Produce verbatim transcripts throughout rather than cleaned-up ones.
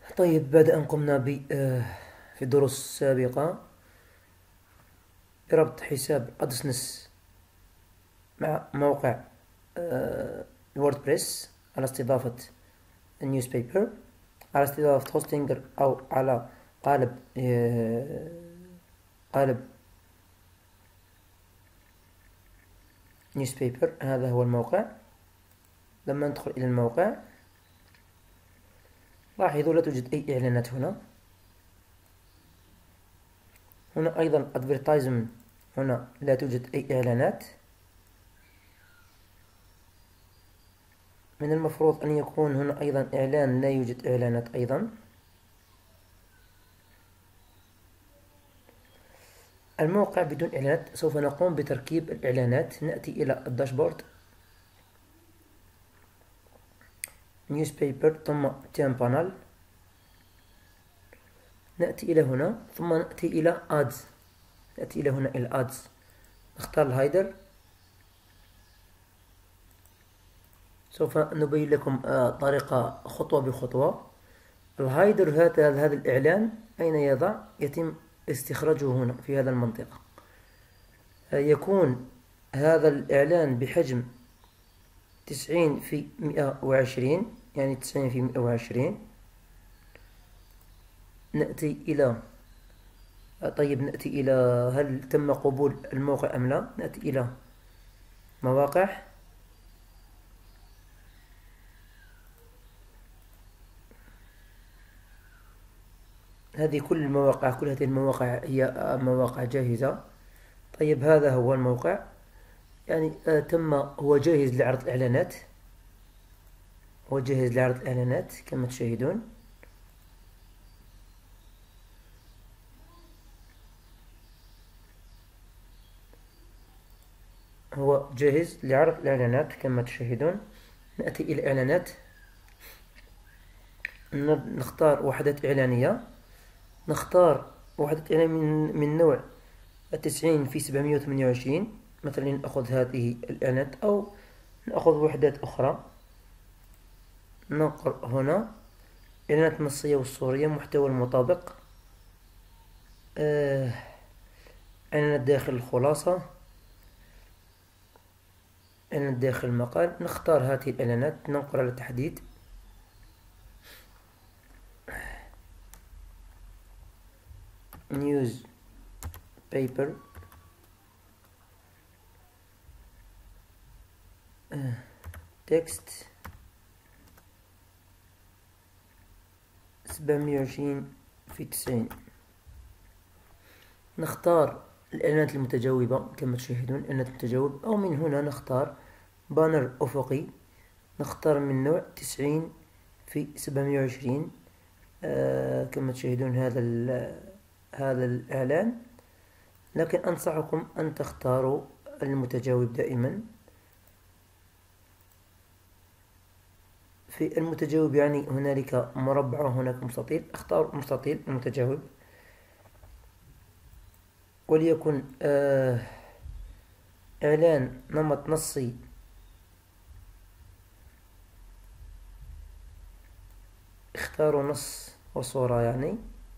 طيب، بعد أن قمنا ب آه، في الدروس السابقة بربط حساب أدسنس مع موقع الووردبريس على استضافة النيوزبيبر، على استضافة هوستنجر أو على قالب آه، قالب نيوزبيبر. هذا هو الموقع. لما ندخل إلى الموقع لاحظوا لا توجد أي إعلانات هنا. هنا أيضا advertisement، هنا لا توجد أي إعلانات. من المفروض أن يكون هنا أيضا إعلان، لا يوجد إعلانات أيضا. الموقع بدون إعلانات. سوف نقوم بتركيب الإعلانات. نأتي إلى الداشبورد، newspaper، ثم تيم بانل. نأتي إلى هنا ثم نأتي إلى ads. نأتي إلى هنا إلى ads، نختار الهايدر. سوف نبين لكم آه، طريقة خطوة بخطوة. الهايدر هذا هذا الإعلان أين يضع؟ يتم استخراجه هنا في هذا المنطقة. آه، يكون هذا الإعلان بحجم تسعين في مئة وعشرين، يعني تسعين في مئة وعشرين. نأتي إلى طيب نأتي إلى هل تم قبول الموقع أم لا. نأتي إلى مواقع. هذه كل المواقع، كل هذه المواقع هي مواقع جاهزة. طيب هذا هو الموقع، يعني آه تم هو جاهز لعرض الإعلانات. هو جاهز لعرض الإعلانات كما تشاهدون. هو جاهز لعرض الإعلانات كما تشاهدون. نأتي إلى إعلانات، نختار وحدة إعلانية. نختار وحدة إعلان من, من نوع تسعين في سبعمائة وثمانية وعشرين. مثلا نأخذ هذه الإعلانات أو نأخذ وحدات أخرى. ننقر هنا إعلانات النصية والصورية، محتوى المطابق، آه، إعلانات داخل الخلاصة، إعلانات داخل المقال. نختار هذه الإعلانات، ننقر على تحديد. نيوز بيبر، تكست سبعمائة وعشرين في تسعين. نختار الإعلانات المتجاوبة كما تشاهدون، الإعلانات المتجاوبة، أو من هنا نختار بانر أفقي. نختار من نوع تسعين في سبعمائة وعشرين. آه كما تشاهدون هذا هذا الإعلان. لكن أنصحكم أن تختاروا المتجاوب دائما. في المتجاوب يعني هنالك مربع وهناك مستطيل. اختار مستطيل المتجاوب، وليكن آه إعلان نمط نصي اختاروا نص وصورة يعني،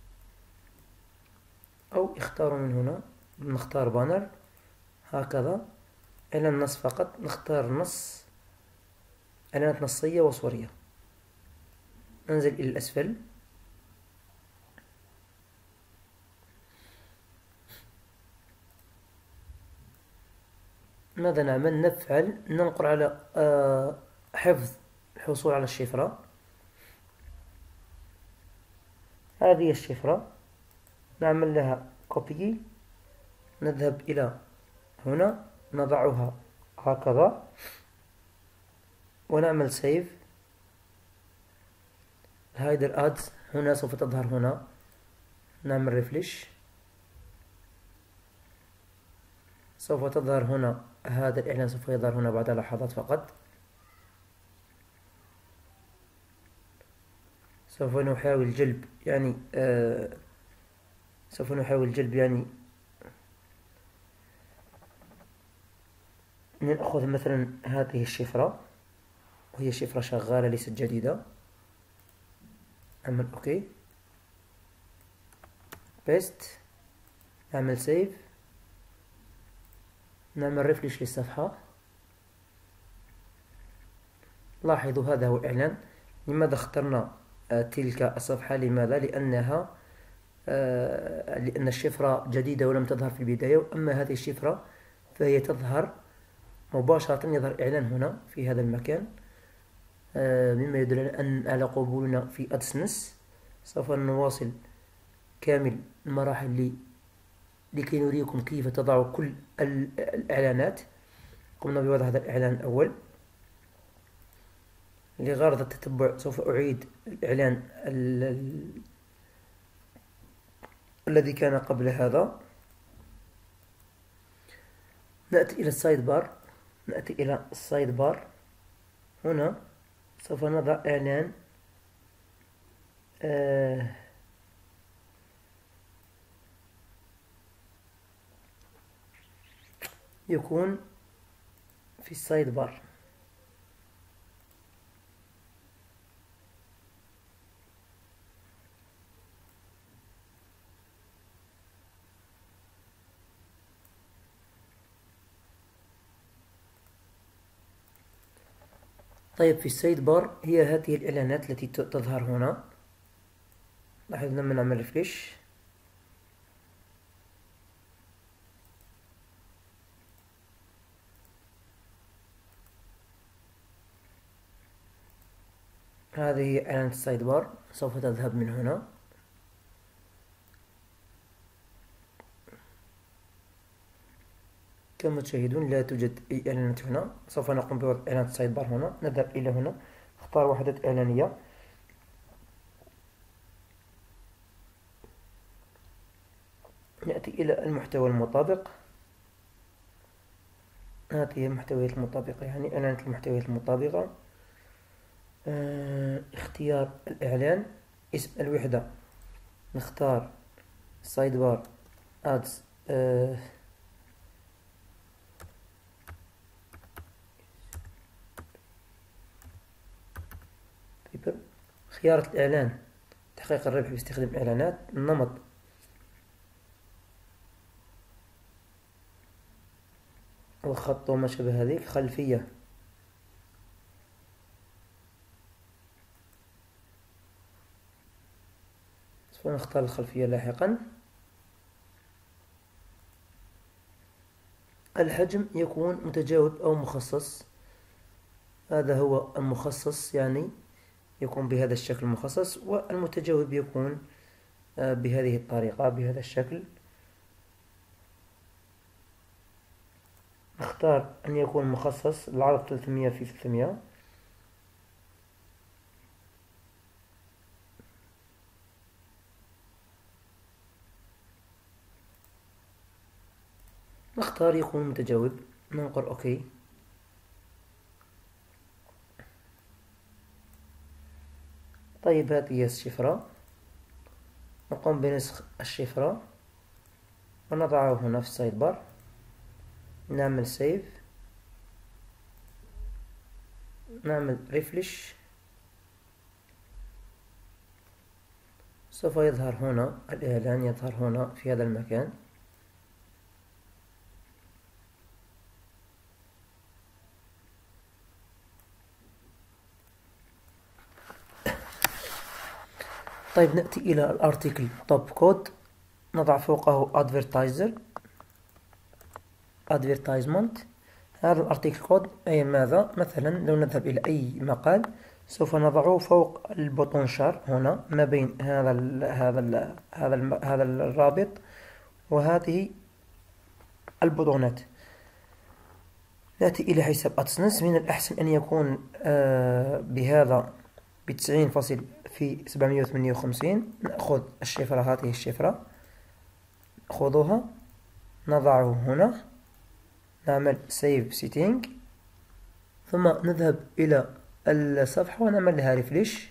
أو اختاروا من هنا. نختار بانر هكذا، إعلان نص فقط. نختار نص، إعلانات نصية وصورية. ننزل إلى الأسفل. ماذا نعمل؟ نفعل ننقر على آه حفظ الحصول على الشفرة. هذه الشفرة نعمل لها كوبي. نذهب إلى هنا، نضعها هكذا ونعمل سيف. هايدر ادز هنا سوف تظهر هنا. نعمل ريفليش، سوف تظهر هنا. هذا الإعلان سوف يظهر هنا بعد لحظات فقط. سوف نحاول جلب يعني آه سوف نحاول جلب يعني نأخذ مثلا هذه الشفرة، وهي شفرة شغالة ليست جديدة. نعمل اوكي، بيست، نعمل سيف، نعمل ريفريش للصفحة. لاحظوا هذا هو الإعلان. لماذا اخترنا تلك الصفحة؟ لماذا؟ لأنها لأن الشفرة جديدة ولم تظهر في البداية، وأما هذه الشفرة فهي تظهر مباشرة، يظهر إعلان هنا في هذا المكان، مما يدل على أن على قبولنا في أدسنس. سوف نواصل كامل المراحل لي لكي نريكم كيف تضع كل الإعلانات. قمنا بوضع هذا الإعلان الأول لغرض التتبع. سوف أعيد الإعلان ال ال الذي كان قبل هذا. نأتي إلى السايد بار، نأتي إلى السايد بار. هنا سوف نضع إعلان آه يكون في السايد بار. طيب في السايد بار هي هذه الإعلانات التي تظهر هنا. لاحظ لما نعمل ريفريش هذه إعلانة السايد بار سوف تذهب من هنا. كما تشاهدون لا توجد أي إعلانات هنا. سوف نقوم بوضع إعلانة السايد بار هنا. نذهب إلى هنا، اختار وحدة إعلانية، نأتي إلى المحتوى المطابق. هذه المحتويات المطابقة، يعني إعلانة المحتويات المطابقة. اه اختيار الإعلان، اسم الوحدة نختار سايد بار ادز اه خيارة الإعلان تحقيق الربح باستخدام إعلانات. النمط الخط وما شابه ذلك. خلفية سوف نختار الخلفية لاحقا. الحجم يكون متجاوب أو مخصص. هذا هو المخصص، يعني يكون بهذا الشكل مخصص، والمتجاوب يكون بهذه الطريقة بهذا الشكل. نختار أن يكون مخصص، العرض ثلاثمية في ثلاثمية. نختار يكون متجاوب، ننقر أوكي. طيب هذه هي الشفرة، نقوم بنسخ الشفرة ونضعه هنا في السايد بار. نعمل سيف، نعمل ريفريش. سوف يظهر هنا الإعلان، يظهر هنا في هذا المكان. طيب نأتي إلى الارتيكل توب كود، نضع فوقه advertiser advertisement. هذا الارتيكل كود أي ماذا؟ مثلا لو نذهب إلى أي مقال سوف نضعه فوق البوتون شار هنا، ما بين هذا ال هذا ال هذا ال هذا الرابط وهذه البوتونات. نأتي إلى حساب أدسنس. من الأحسن أن يكون آه بهذا بتسعين فاصل في سبعمية وثمانية وخمسين. نأخذ الشفرة، هذه الشفرة نأخذها نضعه هنا، نعمل سيف سيتينج، ثم نذهب إلى الصفحة ونعمل لها ريفريش.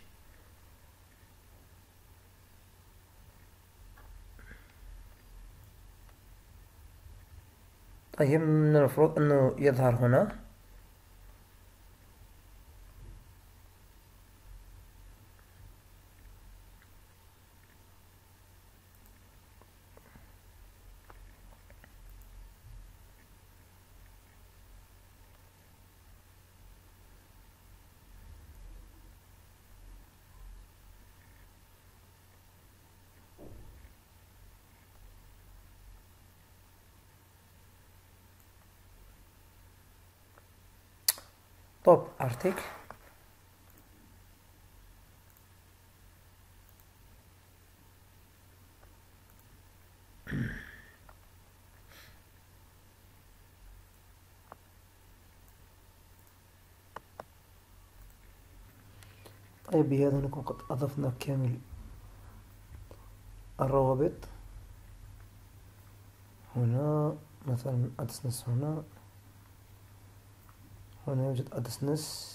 طيب من المفروض أنه يظهر هنا. توب ارتيكل. طيب بهذا نكون قد أضفنا كامل الروابط. هنا مثلا أدسنس، هنا هنا يوجد أدسنس،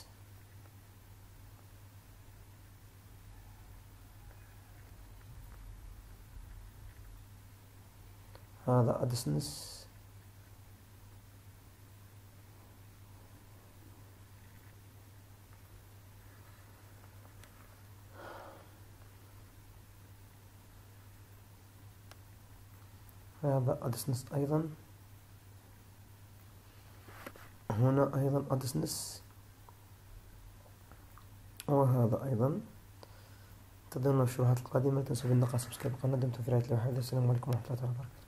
هذا أدسنس، هذا أدسنس أيضا، هنا أيضا أدسنس، وهذا أيضا. انتظرونا في الشروحات القادمة. لا تنسوا بالنقر سبسكرايب القناة. دمتم في رعاية الله وحفظه. السلام عليكم ورحمة الله وبركاته.